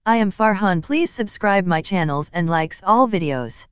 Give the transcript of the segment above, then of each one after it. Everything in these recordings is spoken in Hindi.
I am Farhan. Please subscribe my channels and likes all videos.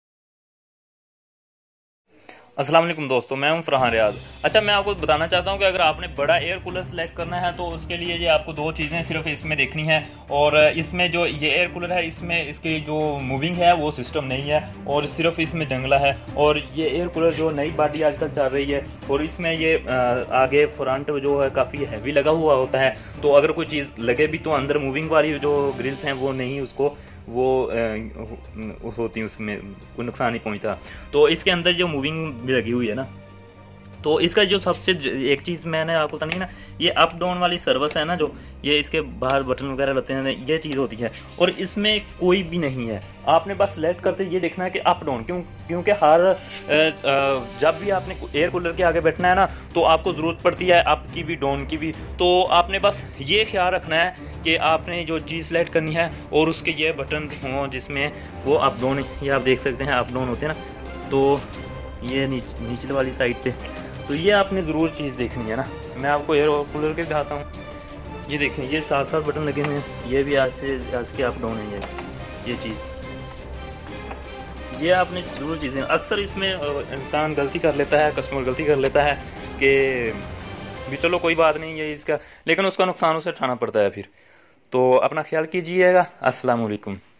अस्सलाम वालेकुम दोस्तों, मैं हूं फरहान रियाज। अच्छा, मैं आपको बताना चाहता हूं कि अगर आपने बड़ा एयर कूलर सेलेक्ट करना है तो उसके लिए ये आपको दो चीज़ें सिर्फ इसमें देखनी है। और इसमें जो ये एयर कूलर है इसमें इसकी जो मूविंग है वो सिस्टम नहीं है और सिर्फ इसमें जंगला है। और ये एयर कूलर जो नई बॉडी आजकल चल रही है और इसमें ये आगे फ्रंट जो है काफ़ी हैवी लगा हुआ होता है, तो अगर कोई चीज़ लगे भी तो अंदर मूविंग वाली जो ग्रिल्स हैं वो नहीं उसको वो होती है, उसमें कोई नुकसान नहीं पहुंचता। तो इसके अंदर जो मूविंग भी लगी हुई है ना, तो इसका जो सबसे एक चीज़ मैंने आपको बतानी है ना, ये अप डाउन वाली सर्विस है ना, जो ये इसके बाहर बटन वगैरह लगते हैं, ये चीज़ होती है। और इसमें कोई भी नहीं है, आपने बस सेलेक्ट करते ये देखना है कि अप डाउन क्योंकि हर जब भी आपने एयर कूलर के आगे बैठना है ना तो आपको ज़रूरत पड़ती है अप की भी डाउन की भी। तो आपने बस ये ख्याल रखना है कि आपने जो चीज़ सेलेक्ट करनी है और उसके ये बटन हों जिसमें वो अप डाउन, ये आप देख सकते हैं अप डाउन होते हैं ना, तो ये नीचले वाली साइड पे, तो ये आपने ज़रूर चीज़ देखनी है ना। मैं आपको एयर कूलर के दिखाता हूँ, ये देखें, ये साथ साथ बटन लगे हुए हैं, ये भी आज के अप डाउन है। ये चीज़ ये आपने ज़रूर चीज़ें, अक्सर इसमें इंसान गलती कर लेता है, कस्टमर गलती कर लेता है कि भी चलो कोई बात नहीं है इसका, लेकिन उसका नुकसान उसे उठाना पड़ता है फिर। तो अपना ख्याल कीजिएगा। अस्सलाम वालेकुम।